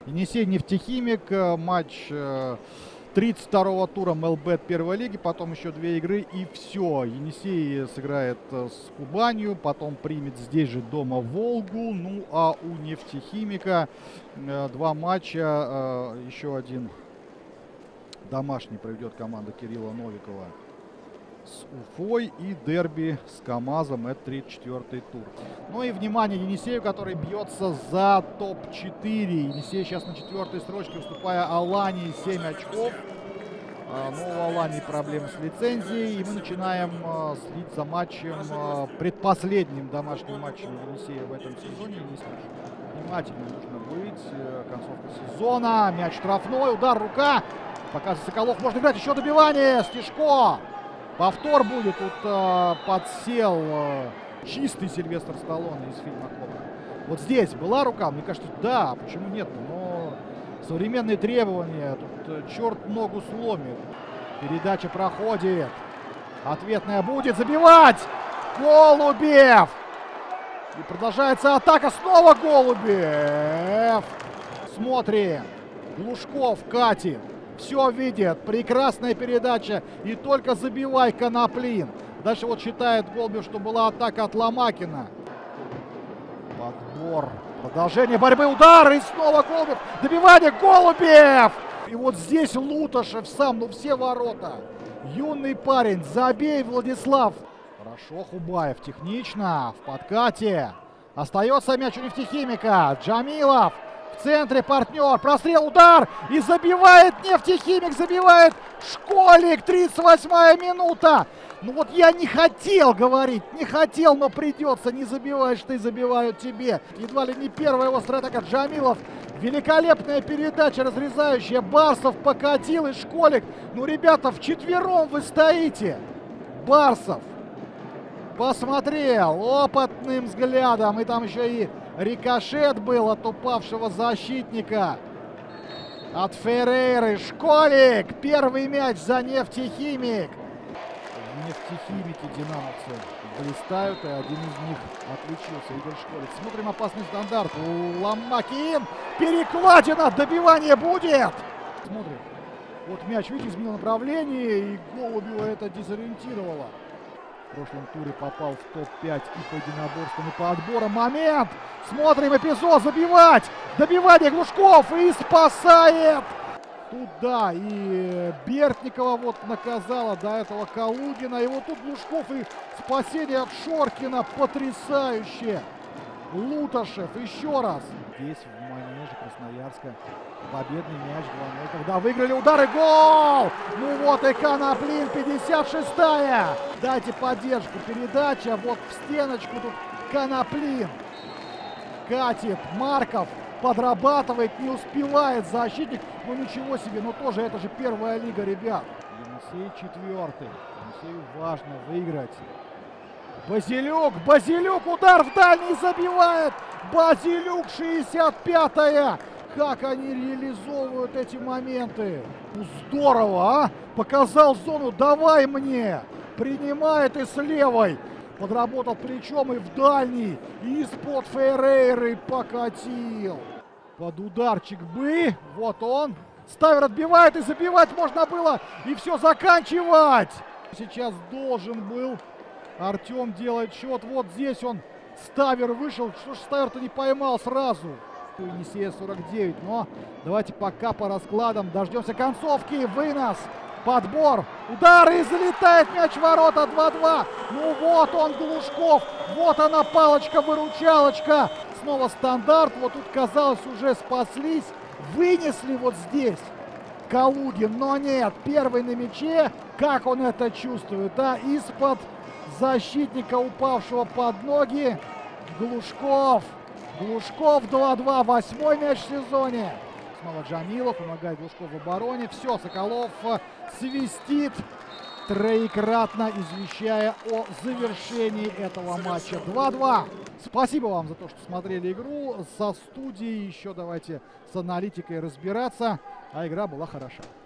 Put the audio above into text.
Енисей Нефтехимик, матч 32-го тура МЛБ первой лиги, потом еще 2 игры и все. Енисей сыграет с Кубанью, потом примет здесь же дома Волгу. Ну а у Нефтехимика 2 матча, еще один домашний проведет команда Кирилла Новикова с Уфой и дерби с КамАЗом. Это 34-й тур. Ну и внимание Енисею, который бьется за топ-4. Енисей сейчас на 4-й строчке, уступая Алании 7 очков. Но у Алании проблемы с лицензией. И мы начинаем следить за матчем, предпоследним домашним матчем Енисея в этом сезоне. Внимательно нужно быть. Концовка сезона. Мяч штрафной. Удар, рука. Показывает Соколов. Можно играть. Еще добивание. Стешко. Повтор будет. Тут подсел чистый Сильвестр Сталлоне из фильма «Кобра». Вот здесь была рука? Мне кажется, да. Почему нет? Но современные требования. Тут черт ногу сломит. Передача проходит. Ответная будет. Забивать! Голубев! И продолжается атака. Снова Голубев! Смотрим. Глушков катит. Все видит. Прекрасная передача. И только забивай, Коноплин. Дальше вот считает Голубев, что была атака от Ломакина. Подбор. Продолжение борьбы. Удар. И снова Голубев. Добивание. Голубев. И вот здесь Луташев сам. Ну все ворота. Юный парень. Забей, Владислав. Хорошо, Хубаев. Технично. В подкате. Остается мяч у Нефтехимика. Джамилов. В центре партнер. Прострел, удар. И забивает Нефтехимик. Забивает Школик. 38-я минута. Ну вот я не хотел говорить. Не хотел, но придется. Не забиваешь ты, забивают тебе. Едва ли не первая острая атака. Джамилов. Великолепная передача, разрезающая. Барсов покатил и Школик. Ну, ребята, вчетвером вы стоите. Барсов посмотрел опытным взглядом. И там еще и рикошет был от упавшего защитника. От Феррейры. Школик. Первый мяч за Нефтехимик. В Нефтехимике динамовцы блистают, и один из них отличился. Игорь Школик. Смотрим опасный стандарт. Ломакин. Перекладина. Добивание будет. Смотрим. Вот мяч, видите, изменил направление, и Голубева это дезориентировало. В прошлом туре попал в топ-5 и по единоборствам, и по отборам. Момент! Смотрим эпизод. Забивать! Добивание Глушков и спасает! Тут, да, и Бертникова вот наказала до этого Калугина. И вот тут Глушков и спасение от Шоркина. Потрясающе! Луташев еще раз. Здесь в манеже Красноярска победный мяч 2-0. Когда выиграли удары, гол! Ну вот и Коноплин, 56-я. Дайте поддержку. Передача вот в стеночку. Тут Коноплин. Катит. Марков подрабатывает, не успевает защитник. Ну ничего себе, но тоже это же первая лига, ребят. Енисей 4-й. Енисею важно выиграть. Базилюк, удар в дальний, забивает. Базилюк, 65-я. Как они реализовывают эти моменты. Ну, здорово, а? Показал зону, давай мне. Принимает и с левой. Подработал плечом и в дальний. И из-под Феррейры покатил. Под ударчик бы. Вот он. Ставер отбивает, и забивать можно было. И все заканчивать. Сейчас должен был Артем делать счет. Вот здесь он. Ставер вышел. Что ж Ставер-то не поймал сразу? У Енисея 49. Но давайте пока по раскладам. Дождемся концовки. Вынос. Подбор. Удар. И залетает мяч в ворота. 2-2. Ну вот он, Глушков. Вот она, палочка-выручалочка. Снова стандарт. Вот тут, казалось, уже спаслись. Вынесли вот здесь Калугин. Но нет. Первый на мяче. Как он это чувствует? А из-под защитника, упавшего под ноги. Глушков. Глушков 2-2. 8-й мяч в сезоне. Снова Джамилов помогает Глушков в обороне. Все, Соколов свистит, троекратно извещая о завершении этого матча. 2-2. Спасибо вам за то, что смотрели игру. Со студией еще давайте с аналитикой разбираться. А игра была хороша.